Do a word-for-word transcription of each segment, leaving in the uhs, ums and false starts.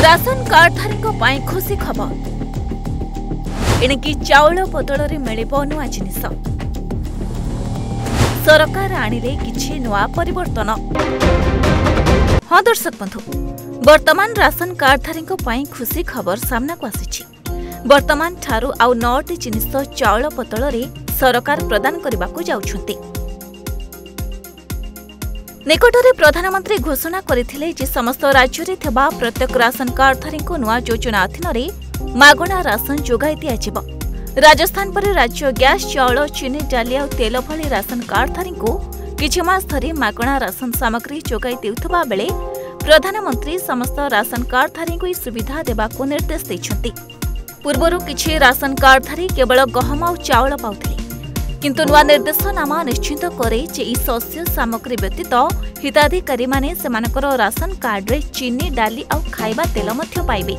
Ration कार्डधारी खुशी खबर एणिकी चाउल बदल मिलिबो नुआ जिनिस सरकार आनिले किछि नुआ परिवर्तन। हाँ दर्शक बंधु, वर्तमान राशन कार्डधारी खुशी खबर सामना को आसी। वर्तमान ठारू आउ नौटी जिनिस चाउल बदल सरकार प्रदान करने को जाउछंती। निकटरे प्रधानमंत्री घोषणा करथिले जे समस्त राज्य रे थबा प्रत्येक राशन कार्डधारी को नुआ योजना अधीन मागणा राशन जोगाई दियाजिब। राजस्थान पर राज्य गैस चाउल चीनी डाली और तेल भली राशन कार्डधारी को किछि मास धरी मागणा राशन सामग्री जोगाई देउथबा बेले प्रधानमंत्री समस्त राशन कार्डधारी को सुविधा देबाको निर्देश दैछंती। पूर्वरु किछि राशन कार्डधारी केवल गहम और चाउल पाउथिले, किंतु नुआ निर्देशनामा निश्चित करे जे ई शस्य सामग्री व्यतीत हिताधिकारी माने सेमानकर राशन कार्ड रे चीनी डाली और खाइबा तेल मध्य पाइबे।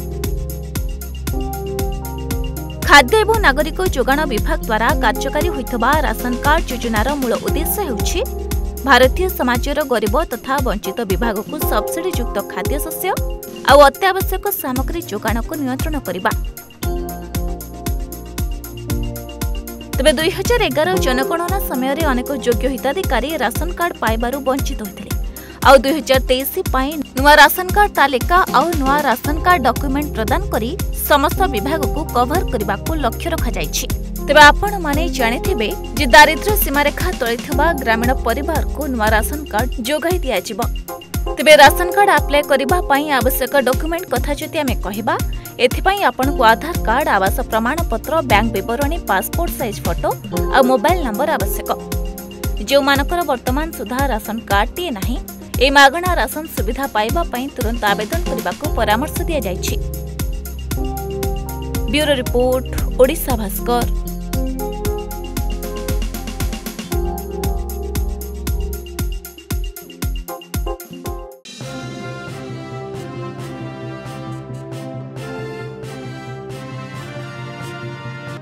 खाद्य एवं नागरिक जोगाण विभाग द्वारा कार्यकारी होइतबा राशन कार्ड योजनार मूल उद्देश्य हेउछि भारतीय समाजर गरीब तथा वंचित विभाग को सब्सिडी युक्त खाद्य शस्य और अत्यावश्यक सामग्री जोगाण को नियंत्रण करबा। तेबे दुई हजार एगार जनगणना समय अनेक योग्य हिताधिकारी राशन कार्ड पाइबारु वंचित होते और दुई हजार तेईस नुआ राशन कार्ड तालिका और नुआ राशन कार्ड डॉक्यूमेंट प्रदान करी समस्त विभाग को कवर करने को लक्ष्य रखा जायछि। तेबे आपण माने जानिथिबे जे दारिद्र्य सीमारेखा तळे थिबा ग्रामीण परिवार को नुआ राशन कार्ड जोगाई दियाजिब। तेबे राशन कार्ड अप्लाई करबा पई आवश्यक डॉक्यूमेंट कथा जति आमे कहिबा एथिपाई आपन को आधार कार्ड, आवास प्रमाण पत्र, बैंक विवरणी, पासपोर्ट साइज फोटो और मोबाइल नंबर आवश्यक। जो मानकर वर्तमान सुधा राशन कार्ड टी नाही ए मागणा राशन सुविधा पाइबा पई तुरंत आवेदन करबा को परामर्श दिया जायछि। Bureau report, Odisha Bhaskar.